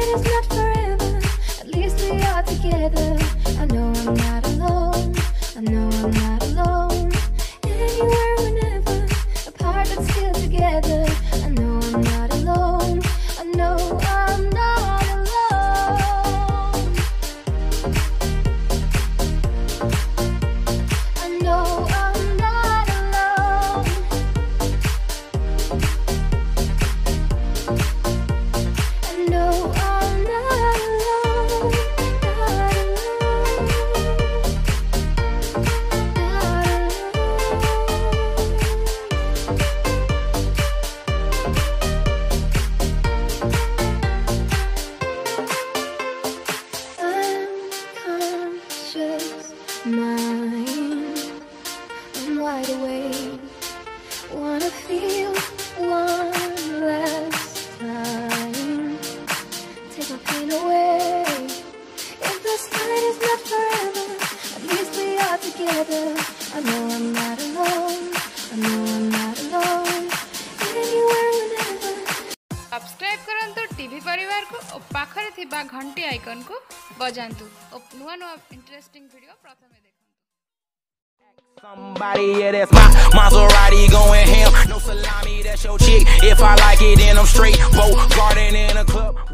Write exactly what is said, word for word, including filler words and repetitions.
is not forever, at least we are together. I know I'm not alone, I know I'm not alone. Anywhere, whenever, apart but still together. I know I'm not alone, I know I'm not alone. I know I'm not alone. I know I'm not alone, not unconscious mind, I'm wide awake, wanna feel one last time, take my pain away. If this night is not forever, at least we are together. I know I'm not alone, I know I'm not alone. Anywhere, whenever. Subscribe करंतु TV परिवार को और पाखरे थिबा घंटी icon को बजांतु और नुआ नुआ इंटरेस्टिंग वीडियो प्रथमे देखंतु। Somebody, yeah, that's my Maserati going ham. No salami, that's your chick. If I like it, then I'm straight. Boat garden in a club.